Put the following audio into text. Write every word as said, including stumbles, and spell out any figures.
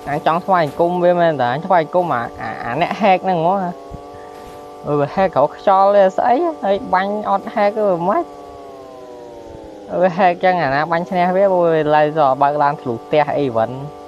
anh chọn xoay cung với mình anh xoay cung mà à nè hack nè ngó ừ hack cậu cho lên sấy ấy bánh ọt hack rồi mất ừ hack chẳng à na bánh xe biết rồi lại giờ bạn làm thủ tia hay vẫn